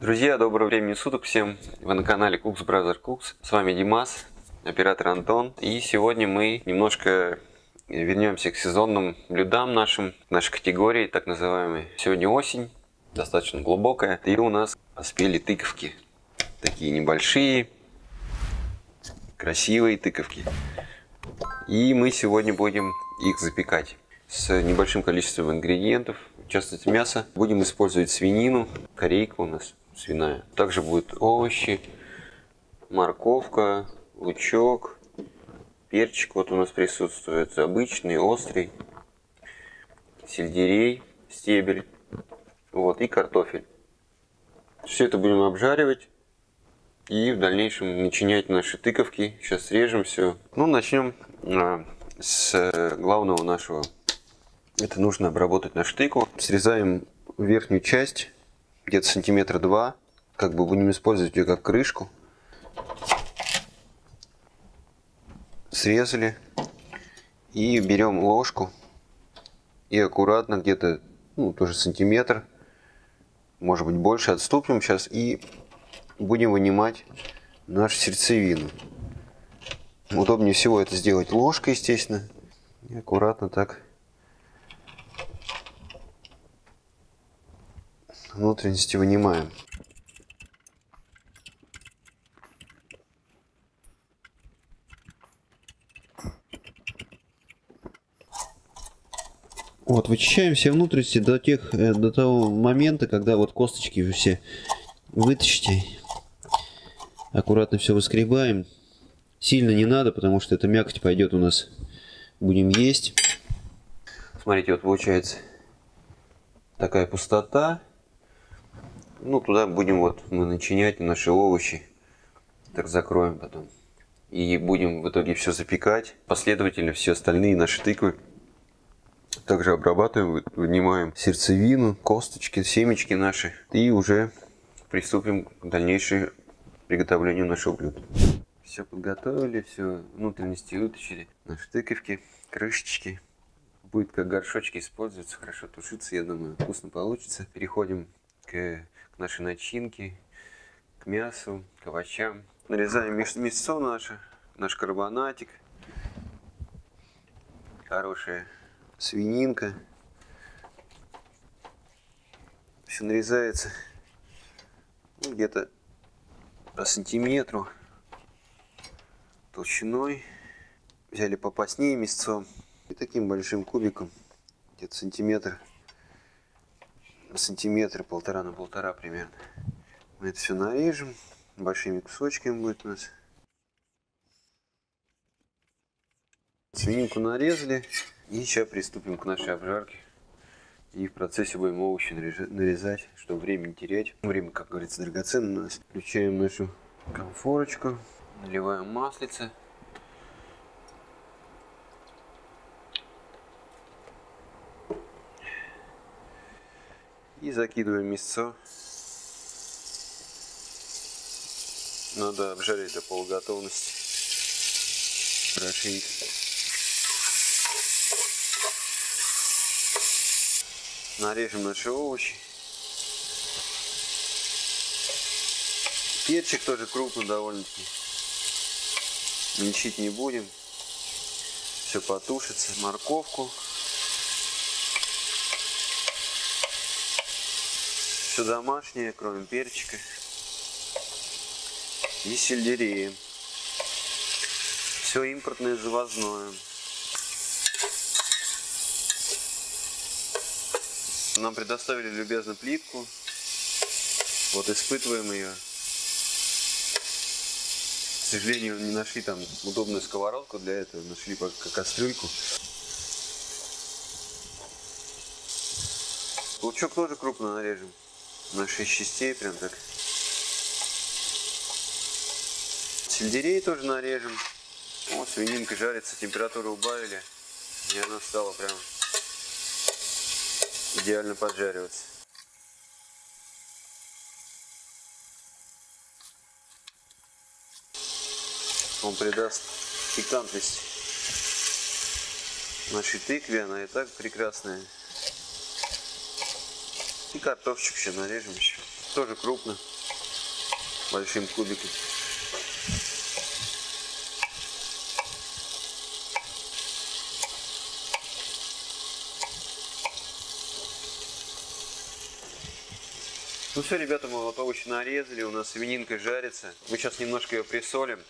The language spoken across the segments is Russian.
Друзья, доброго времени суток всем! Вы на канале Cooks Brother Cooks. С вами Димас, оператор Антон. И сегодня мы немножко вернемся к сезонным блюдам нашим, нашей категории, так называемой. Сегодня осень, достаточно глубокая. И у нас поспели тыковки. Такие небольшие, красивые тыковки. И мы сегодня будем их запекать с небольшим количеством ингредиентов. В частности, мясо. Будем использовать свинину, корейка у нас свиная. Также будут овощи, морковка, лучок, перчик вот у нас присутствует, обычный, острый, сельдерей, стебель, вот, и картофель. Все это будем обжаривать и в дальнейшем начинять наши тыковки. Сейчас срежем все. Ну, начнем с главного нашего. Это нужно обработать нашу тыкву. Срезаем верхнюю часть, где-то сантиметра 2. Как бы будем использовать ее как крышку. Срезали. И берем ложку. И аккуратно где-то, тоже сантиметр, может быть больше, отступим сейчас. И будем вынимать нашу сердцевину. Удобнее всего это сделать ложкой, естественно. И аккуратно так внутренности вынимаем. Вот, вычищаем все внутренности до того момента, когда вот косточки вы все вытащите. Аккуратно все выскребаем. Сильно не надо, потому что эта мякоть пойдет у нас. Будем есть. Смотрите, вот получается такая пустота. Туда будем мы начинять наши овощи. Так закроем потом. И будем в итоге все запекать. Последовательно все остальные наши тыквы. Также обрабатываем, вынимаем сердцевину, косточки, семечки наши. И уже приступим к дальнейшему приготовлению нашего блюда. Все подготовили, все внутренности вытащили. Наши тыковки, крышечки. Будет как горшочки использоваться, хорошо тушиться, я думаю, вкусно получится. Переходим к нашей начинке, к мясу, к овощам. Нарезаем мясо наше, наш карбонатик. Хорошая свининка. Все нарезается где-то по сантиметру толщиной. Взяли попаснее мясцо и таким большим кубиком, где-то сантиметр на сантиметр, 1,5 на 1,5 примерно. Мы это все нарежем, большими кусочками будет у нас. Свининку нарезали. И сейчас приступим к нашей обжарке. И в процессе будем овощи нарезать, чтобы время не терять. Время, как говорится, драгоценно у нас. Включаем нашу конфорочку. Наливаем маслице. И закидываем мясо. Надо обжарить до полуготовности. Хорошенько. Нарежем наши овощи. Перчик тоже крупно довольно-таки. Мельчить не будем. Все потушится. Морковку. Все домашнее, кроме перчика. И сельдерея. Все импортное, завозное. Нам предоставили любезно плитку. Вот испытываем ее. К сожалению, не нашли там удобную сковородку для этого. Нашли пока кастрюльку. Лучок тоже крупно нарежем. На 6 частей прям так. Сельдерей тоже нарежем. Вот свининка жарится, температуру убавили. И она стала прям идеально поджариваться. Он придаст пикантность нашей тыкве, она и так прекрасная. И картошечку еще нарежем еще. Тоже крупно. большим кубиком. Ну все, ребята, мы вот овощи нарезали, у нас свининка жарится. Мы сейчас немножко ее присолим.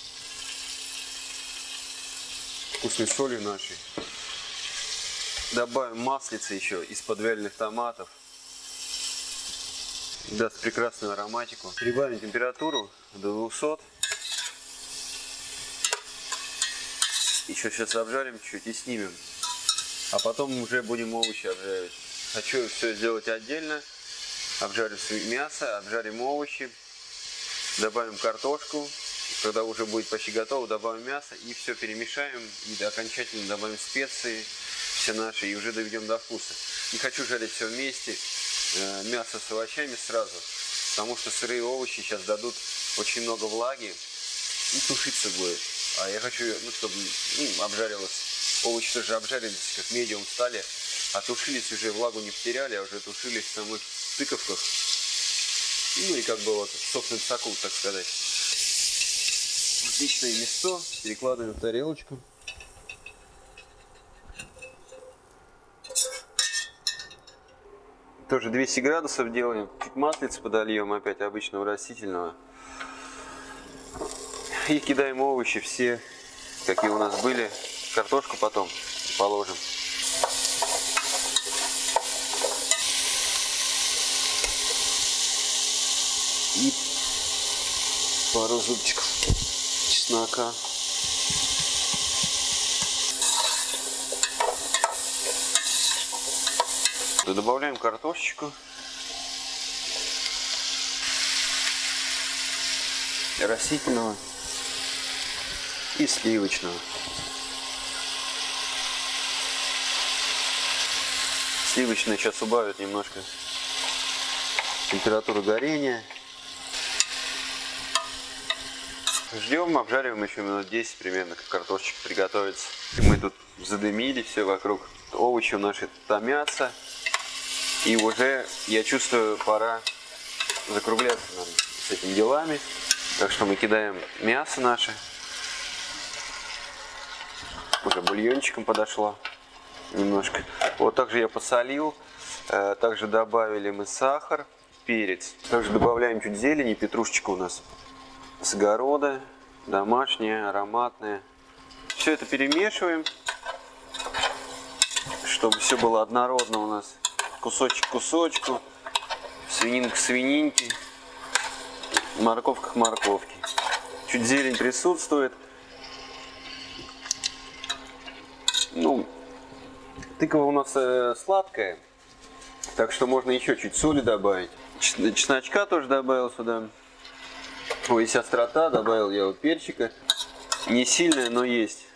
Вкусной солью нашей. Добавим маслица еще из подвяленных томатов. Даст прекрасную ароматику. Прибавим температуру до 200. Еще сейчас обжарим чуть и снимем. А потом уже будем овощи обжаривать. Хочу все сделать отдельно. Обжарим мясо, обжарим овощи. Добавим картошку. Когда уже будет почти готово, добавим мясо. И все перемешаем. И окончательно добавим специи все наши. И уже доведем до вкуса. Не хочу жарить все вместе. Мясо с овощами сразу. Потому что сырые овощи сейчас дадут очень много влаги. И тушиться будет. А я хочу, чтобы обжарилось. Овощи тоже обжарились, как медиум стали. А тушились уже, влагу не потеряли, а уже тушились в самых тыковках. Ну и как бы вот в собственном соку, так сказать. Отличное мясо. Перекладываем в тарелочку. Тоже 200 градусов делаем. Чуть маслица подольем опять обычного растительного. И кидаем овощи все, какие у нас были. Картошку потом положим. И пару зубчиков чеснока. Добавляем картошечку. Растительного и сливочного. Сливочное сейчас убавит немножко температуру горения. Ждем, обжариваем еще минут 10 примерно, как картошечка приготовится. Мы тут задымили все вокруг. Овощи наши томятся. И уже, я чувствую, пора закругляться нам с этими делами. Так что мы кидаем мясо наше. Уже бульончиком подошло немножко. Вот также я посолил. Также добавили мы сахар, перец. Также добавляем чуть зелени. Петрушечка у нас с огорода. Домашняя, ароматная. Все это перемешиваем, чтобы все было однородно у нас. Кусочек к кусочку. Свининка к свининке. Морковка к морковке. Чуть зелень присутствует. Ну, тыква у нас сладкая, так что можно еще чуть соли добавить. Чесночка тоже добавил сюда. Ой, есть острота, добавил я вот перчика. Не сильная, но есть.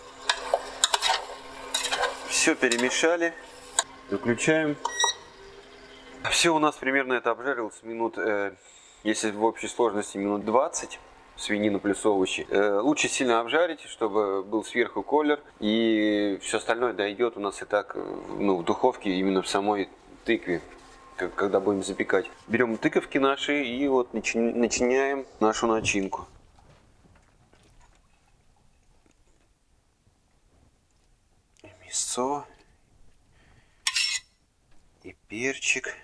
Все перемешали. Выключаем. Все у нас примерно это обжарилось минут, если в общей сложности минут 20. Свинина плюс овощи. Лучше сильно обжарить, чтобы был сверху колер. И все остальное дойдет у нас и так в духовке, именно в самой тыкве, когда будем запекать. Берем тыковки наши и вот начиняем нашу начинку. Мясо. И перчик.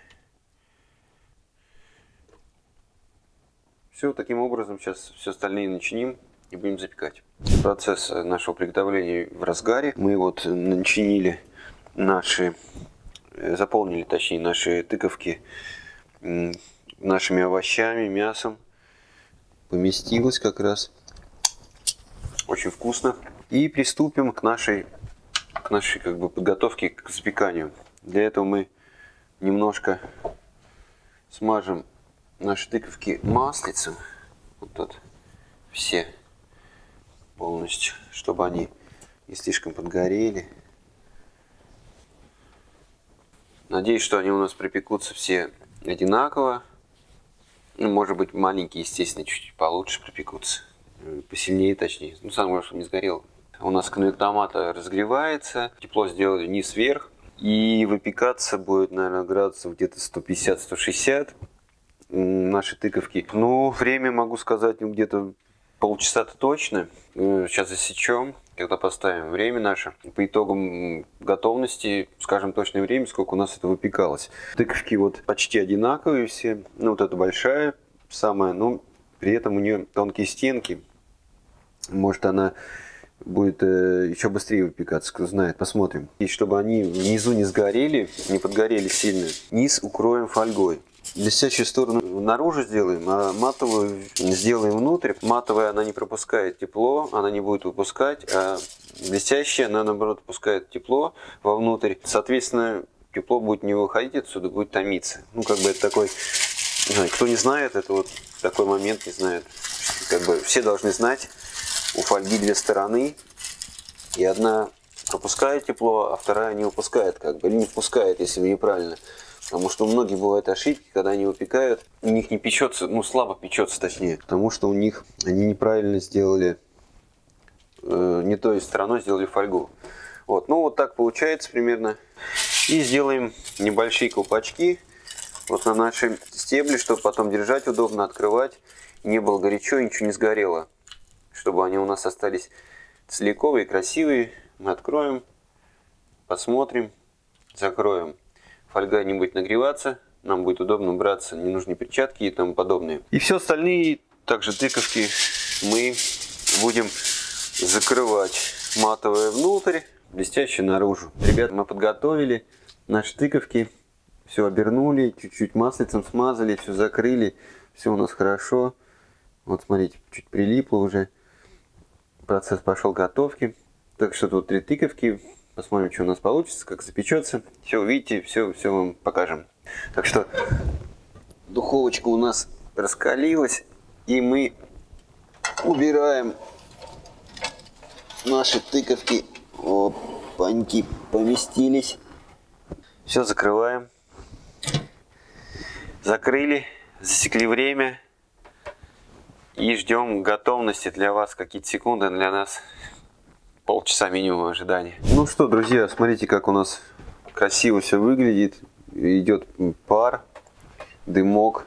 Все, таким образом сейчас все остальные начиним и будем запекать. Процесс нашего приготовления в разгаре. Мы вот начинили наши, заполнили точнее наши тыковки нашими овощами, мясом. Поместилось как раз. Очень вкусно. И приступим к нашей как бы подготовке к запеканию. Для этого мы немножко смажем наши тыковки маслицем. Вот тут все полностью, чтобы они не слишком подгорели. Надеюсь, что они у нас припекутся все одинаково. Ну, может быть, маленькие, естественно, чуть получше припекутся. Посильнее, точнее. Ну, самое, чтобы не сгорело. У нас конвектор томата разогревается. Тепло сделали низ-вверх. И выпекаться будет, наверное, градусов где-то 150-160. наши тыковки. Ну, время могу сказать, ну, где-то полчаса-то точно. Сейчас засечем, когда поставим время наше. По итогам готовности скажем точное время, сколько у нас это выпекалось. Тыковки вот почти одинаковые все. Ну, вот эта большая самая, но при этом у нее тонкие стенки. Может, она будет еще быстрее выпекаться, кто знает, посмотрим. И чтобы они внизу не сгорели, не подгорели сильно, низ укроем фольгой. Блестящую сторону наружу сделаем, а матовую сделаем внутрь. Матовая она не пропускает тепло, она не будет выпускать, а блестящая она наоборот пускает тепло вовнутрь. Соответственно, тепло будет не выходить отсюда, будет томиться. Ну, как бы это такой, не знаю, кто не знает, это вот такой момент не знает. Как бы все должны знать, у фольги две стороны, и одна пропускает тепло, а вторая не выпускает, как бы, или не впускает, если вы неправильно. Потому что у многих бывают ошибки, когда они выпекают, у них не печется, ну слабо печется точнее, потому что у них они неправильно сделали, не той стороной сделали фольгу. Вот, ну вот так получается примерно. И сделаем небольшие колпачки вот на наши стебли, чтобы потом держать удобно, открывать, не было горячо, ничего не сгорело. Чтобы они у нас остались целиковые, красивые. Мы откроем, посмотрим, закроем. Фольга не будет нагреваться, нам будет удобно браться, не нужны перчатки и тому подобное. И все остальные, также тыковки, мы будем закрывать. Матовое внутрь, блестящее наружу. Ребята, мы подготовили наши тыковки, все обернули, чуть-чуть маслицем смазали, все закрыли, все у нас хорошо. Вот смотрите, чуть прилипло уже. Процесс пошел готовки. Так что тут 3 тыковки. Посмотрим, что у нас получится, как запечется. Все увидите, все вам покажем. Так что духовочка у нас раскалилась. И мы убираем наши тыковки. Опаньки, поместились. Все, закрываем. Закрыли, засекли время. И ждем готовности для вас, какие-то секунды, для нас полчаса минимум ожидания. Ну что, друзья, смотрите, как у нас красиво все выглядит. Идет пар, дымок.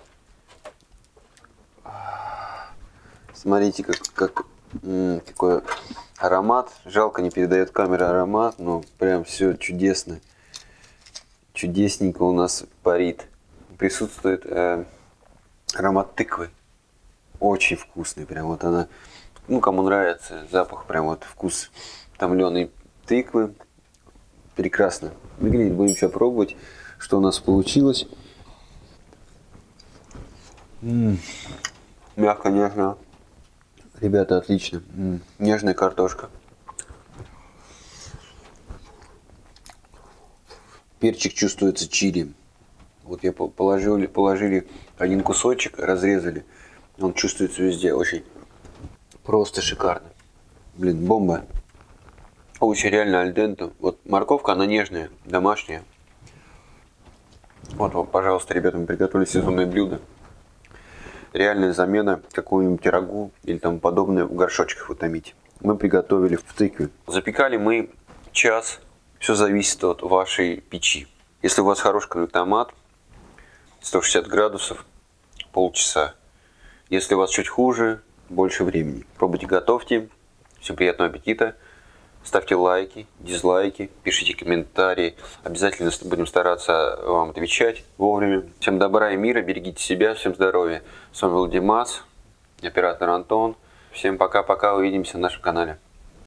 Смотрите, какой аромат. Жалко, не передает камера аромат, но прям все чудесно. Чудесненько у нас парит. Присутствует аромат тыквы. Очень вкусный, прям вот она, ну кому нравится запах, прям вот вкус томленой тыквы, прекрасно выглядит. Будем сейчас пробовать, что у нас получилось. Мягко, нежно, ребята, отлично. Нежная картошка. Перчик чувствуется чили. Вот я положили один кусочек, разрезали. Он чувствуется везде, очень просто шикарно. Блин, бомба. Очень реально аль денте. Вот морковка, она нежная, домашняя. Вот, пожалуйста, ребята, мы приготовили сезонное блюдо. Реальная замена какому-нибудь рагу или тому подобное в горшочках вы томите. Мы приготовили в тыкве. Запекали мы час. Все зависит от вашей печи. Если у вас хороший конвектомат, 160 градусов, полчаса. Если у вас чуть хуже, больше времени. Пробуйте, готовьте. Всем приятного аппетита. Ставьте лайки, дизлайки, пишите комментарии. Обязательно будем стараться вам отвечать вовремя. Всем добра и мира, берегите себя, всем здоровья. С вами был Димас, оператор Антон. Всем пока-пока, увидимся на нашем канале.